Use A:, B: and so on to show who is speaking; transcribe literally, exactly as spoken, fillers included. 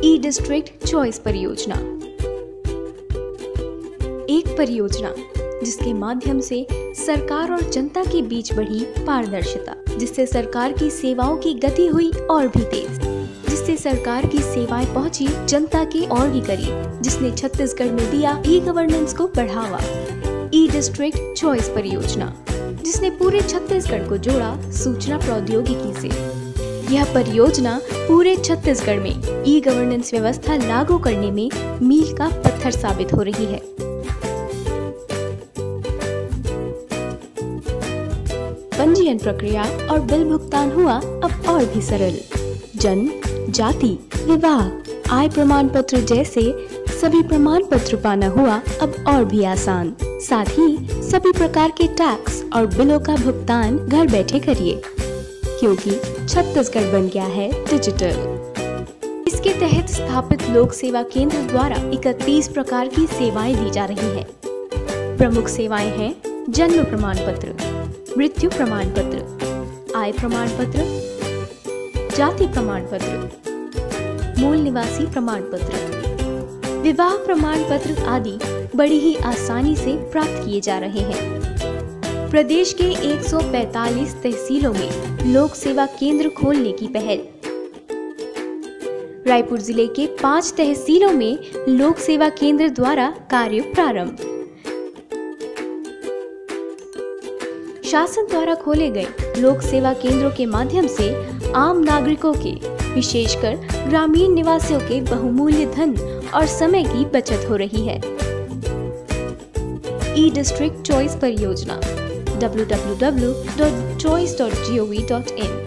A: ई district choice परियोजना एक परियोजना जिसके माध्यम से सरकार और जनता के बीच बढ़ी पारदर्शिता, जिससे सरकार की सेवाओं की गति हुई और भी तेज, जिससे सरकार की सेवाएं पहुंची जनता के और भी करीब, जिसने छत्तीसगढ़ में दिया ई गवर्नेंस को बढ़ावा। ई डिस्ट्रिक्ट चॉइस परियोजना जिसने पूरे छत्तीसगढ़ को जोड़ा सूचना प्रौद्योगिकी से। यह परियोजना पूरे छत्तीसगढ़ में ई गवर्नेंस व्यवस्था लागू करने में मील का पत्थर साबित हो रही है। पंजीयन प्रक्रिया और बिल भुगतान हुआ अब और भी सरल। जन्म, जाति, विवाह, आय प्रमाण पत्र जैसे सभी प्रमाण पत्र पाना हुआ अब और भी आसान। साथ ही सभी प्रकार के टैक्स और बिलों का भुगतान घर बैठे करिए, क्योंकि छत्तीसगढ़ बन गया है डिजिटल। इसके तहत स्थापित लोक सेवा केंद्र द्वारा इकतीस प्रकार की सेवाएं दी जा रही हैं। प्रमुख सेवाएं हैं जन्म प्रमाण पत्र, मृत्यु प्रमाण पत्र, आय प्रमाण पत्र, जाति प्रमाण पत्र, मूल निवासी प्रमाण पत्र, विवाह प्रमाण पत्र आदि बड़ी ही आसानी से प्राप्त किए जा रहे हैं। प्रदेश के एक सौ पैंतालीस तहसीलों में लोक सेवा केंद्र खोलने की पहल। रायपुर जिले के पांच तहसीलों में लोक सेवा केंद्र द्वारा कार्य प्रारंभ। शासन द्वारा खोले गए लोक सेवा केंद्रों के माध्यम से आम नागरिकों के, विशेषकर ग्रामीण निवासियों के बहुमूल्य धन और समय की बचत हो रही है। ई डिस्ट्रिक्ट चॉइस परियोजना W W W dot choice dot G O V dot इन